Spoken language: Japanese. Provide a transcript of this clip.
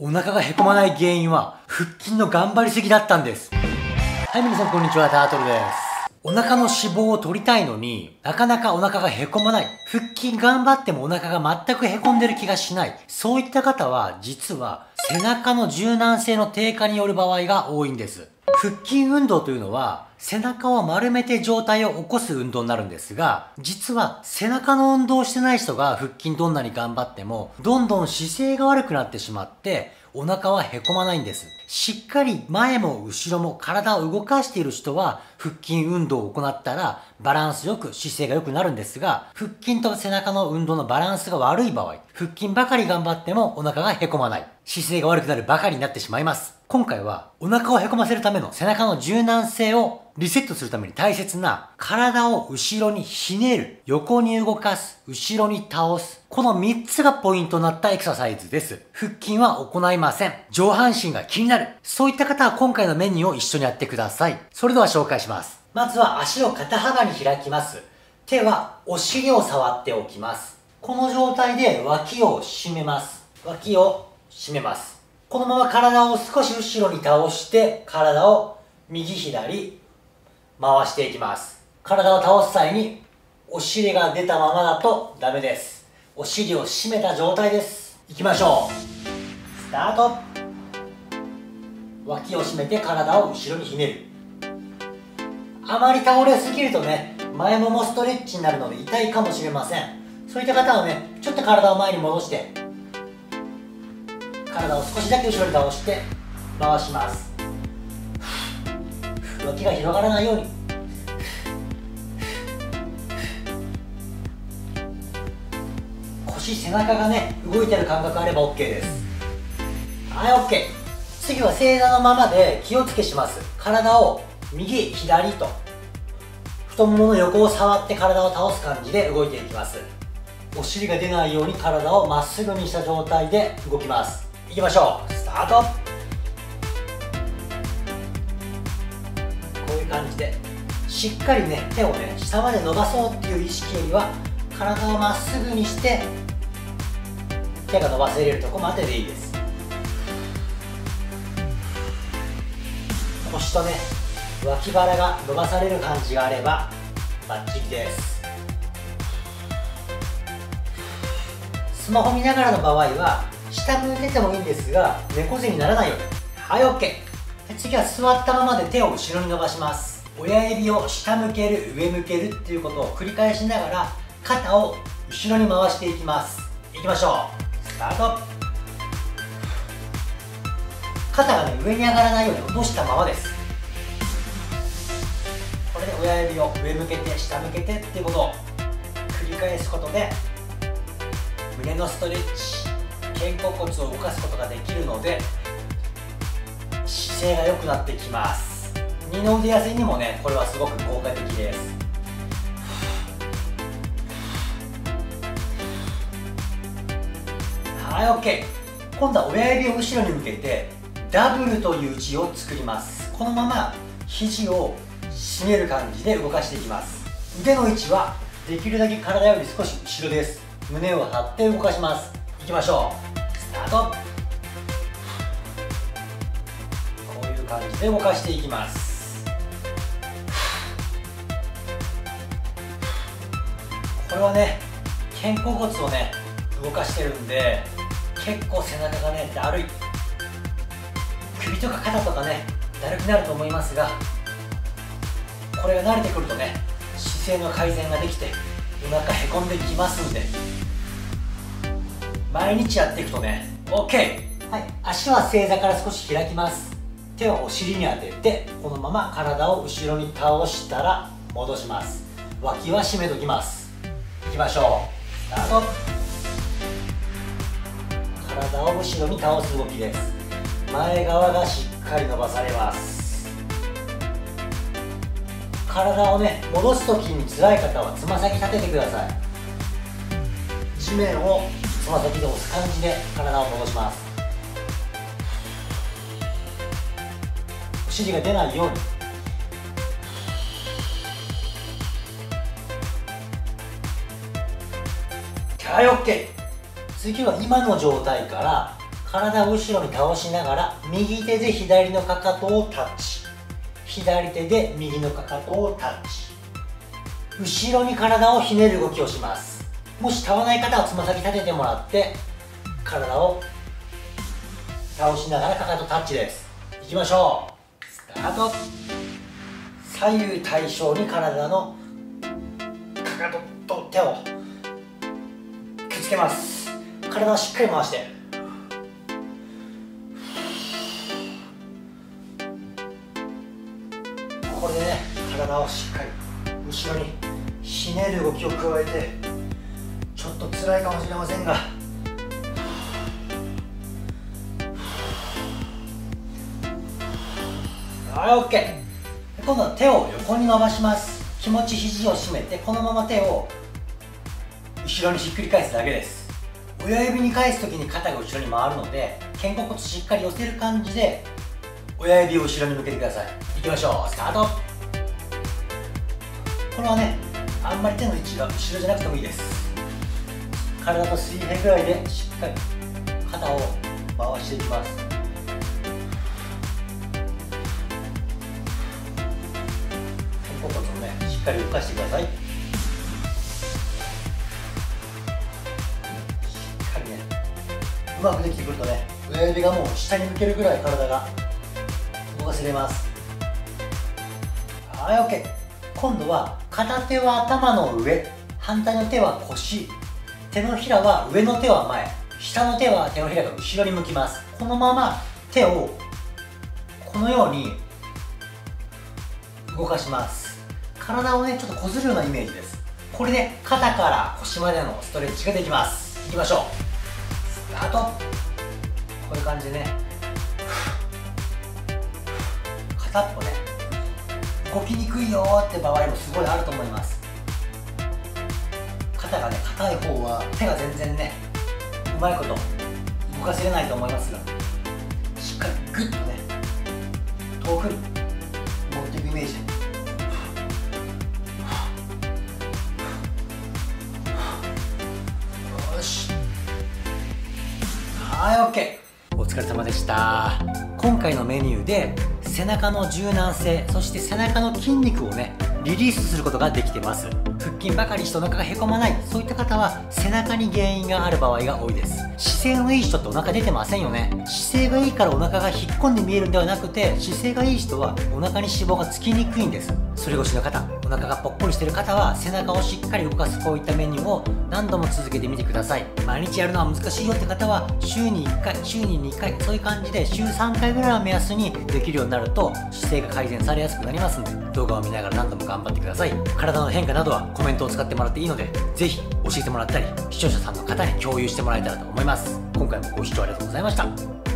お腹がへこまない原因は腹筋の頑張りすぎだったんです。はい、皆さんこんにちは、タートルです。お腹の脂肪を取りたいのになかなかお腹がへこまない。腹筋頑張ってもお腹が全くへこんでる気がしない。そういった方は実は背中の柔軟性の低下による場合が多いんです。腹筋運動というのは背中を丸めて上体を起こす運動になるんですが、実は背中の運動をしてない人が腹筋どんなに頑張ってもどんどん姿勢が悪くなってしまってお腹はへこまないんです。しっかり前も後ろも体を動かしている人は腹筋運動を行ったらバランスよく姿勢が良くなるんですが、腹筋と背中の運動のバランスが悪い場合、腹筋ばかり頑張ってもお腹がへこまない。姿勢が悪くなるばかりになってしまいます。今回はお腹をへこませるための背中の柔軟性をリセットするために大切な体を後ろにひねる、横に動かす、後ろに倒す。この3つがポイントになったエクササイズです。腹筋は行いません。上半身が気になる。そういった方は今回のメニューを一緒にやってください。それでは紹介します。まずは足を肩幅に開きます。手はお尻を触っておきます。この状態で脇を締めます。脇を締めます。このまま体を少し後ろに倒して体を右左回していきます。体を倒す際にお尻が出たままだとダメです。お尻を締めた状態です。いきましょう。スタート。脇を締めて体を後ろにひねる。あまり倒れすぎるとね、前ももストレッチになるので痛いかもしれません。そういった方はね、ちょっと体を前に戻して体を少しだけ後ろに倒して回します。脇が広がらないように。腰、背中がね動いてる感覚あれば OK です。はい、 OK。 次は正座のままで気をつけします。体を右左と太ももの横を触って体を倒す感じで動いていきます。お尻が出ないように体をまっすぐにした状態で動きます。いきましょう。スタート。こういう感じでしっかりね手をね下まで伸ばそうっていう意識よりは体をまっすぐにして手が伸ばせれるとこまででいいです。腰とね脇腹が伸ばされる感じがあればバッチリです。スマホ見ながらの場合は下向いててもいいんですが猫背にならないように。はい、 OK。 次は座ったままで手を後ろに伸ばします。親指を下向ける上向けるっていうことを繰り返しながら肩を後ろに回していきます。いきましょう。スタート。肩がね上に上がらないように落としたままです。これで親指を上向けて下向けてっていうことを繰り返すことで胸のストレッチ、肩甲骨を動かすことができるので姿勢が良くなってきます。二の腕痩せにもねこれはすごく効果的です。はい、 OK。 今度は親指を後ろに向けてダブルという字を作ります。このまま肘を締める感じで動かしていきます。腕の位置はできるだけ体より少し後ろです。胸を張って動かします。いきましょう。スタート。こういう感じで動かしていきます。これはね肩甲骨をね動かしてるんで結構背中がねだるい、首とか肩とかねだるくなると思いますが、これが慣れてくるとね姿勢の改善ができてお腹へこんできますんで毎日やっていくとね OK。 はい、足は正座から少し開きます。手をお尻に当ててこのまま体を後ろに倒したら戻します。脇は締めときます。いきましょう。スタート。体を後ろに倒す動きです。前側がしっかり伸ばされます。体をね戻す時に辛い方はつま先立ててください。地面をつま先で押す感じで体を戻します。お尻が出ないように。はい、 OK。 次は今の状態から体を後ろに倒しながら右手で左のかかとをタッチ、左手で右のかかとをタッチ、後ろに体をひねる動きをします。もし倒わない方はつま先立ててもらって体を倒しながらかかとタッチです。いきましょう。スタート。左右対称に体のかかとと手をくっつけます。体をしっかり回して、これでね、体をしっかり後ろにひねる動きを加えて、ちょっと辛いかもしれませんが、はい、 OK。 今度は手を横に伸ばします。気持ち肘を締めて、このまま手を後ろにひっくり返すだけです。親指に返す時に肩が後ろに回るので、肩甲骨しっかり寄せる感じで親指を後ろに向けてください。いきましょう。スタート。これはね、あんまり手の位置が後ろじゃなくてもいいです。体と水平ぐらいでしっかり肩を回していきます。肩甲骨をね、しっかり動かしてください。しっかりね、うまくできてくるとね、親指がもう下に向けるぐらい体が動かせれます。はい、 OK。 今度は片手は頭の上、反対の手は腰、手のひらは上の手は前、下の手は手のひらが後ろに向きます。このまま手をこのように動かします。体をね、ちょっとこずるようなイメージです。これで肩から腰までのストレッチができます。いきましょう。スタート。こういう感じでね、片っぽね、動きにくいよーって場合もすごいあると思います。肩がね、硬い方は手が全然ね、うまいこと動かせれないと思いますが、しっかりグッとね、遠くに持っていくイメージで、よし、はい、 OK。 お疲れ様でした。今回のメニューで背中の柔軟性、そして背中の筋肉をね、リリースすることができてます。腹筋ばかりしてお腹がへこまない、そういった方は背中に原因がある場合が多いです。姿勢のいい人ってお腹出てませんよね。姿勢がいいからお腹が引っ込んで見えるんではなくて、姿勢がいい人はお腹に脂肪がつきにくいんです。反り腰の方、お腹がぽっこりしてる方は背中をしっかり動かすこういったメニューを何度も続けてみてください。毎日やるのは難しいよって方は週に1回、週に2回、そういう感じで週3回ぐらいを目安にできるようになると姿勢が改善されやすくなりますので、動画を見ながら何度も頑張ってください。体の変化などはコメントを使ってもらっていいので、ぜひ教えてもらったり視聴者さんの方に共有してもらえたらと思います。今回もご視聴ありがとうございました。